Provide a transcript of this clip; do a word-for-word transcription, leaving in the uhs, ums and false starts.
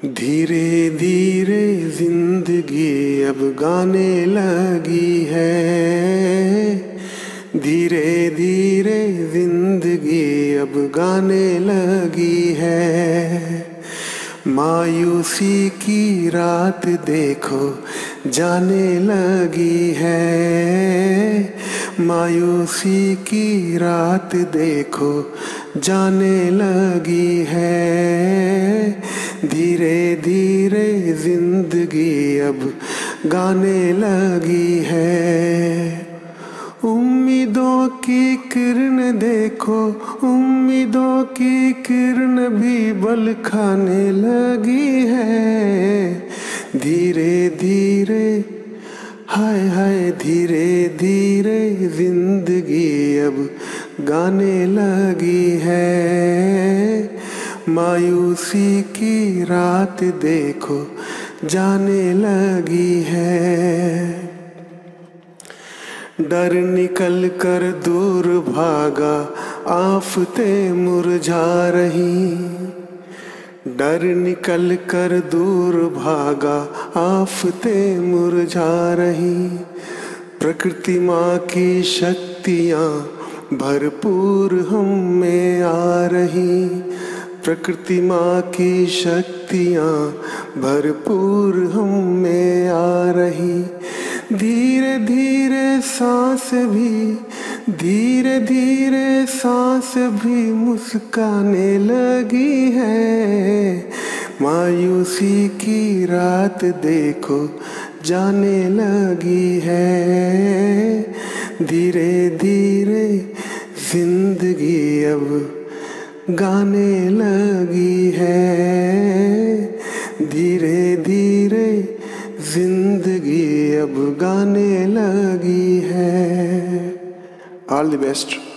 धीरे धीरे जिंदगी अब गाने लगी है, धीरे धीरे जिंदगी अब गाने लगी है। मायूसी की रात देखो जाने लगी है, मायूसी की रात देखो जाने लगी है। धीरे धीरे जिंदगी अब गाने लगी है। उम्मीदों की किरण देखो, उम्मीदों की किरण भी बल खाने लगी है। धीरे धीरे हाय हाय धीरे धीरे जिंदगी अब गाने लगी है। मायूसी की रात देखो जाने लगी है। डर निकल कर दूर भागा आफतें मुरझा रही, डर निकल कर दूर भागा आफतें मुरझा रही। प्रकृति माँ की शक्तियाँ भरपूर हम में आ रही, प्रकृति माँ की शक्तियाँ भरपूर हम में आ रही। धीरे धीरे सांस भी, धीरे धीरे सांस भी मुस्काने लगी है। मायूसी की रात देखो जाने लगी है। धीरे धीरे जिंदगी अब गाने लगी है। धीरे धीरे जिंदगी अब गाने लगी है। All the best.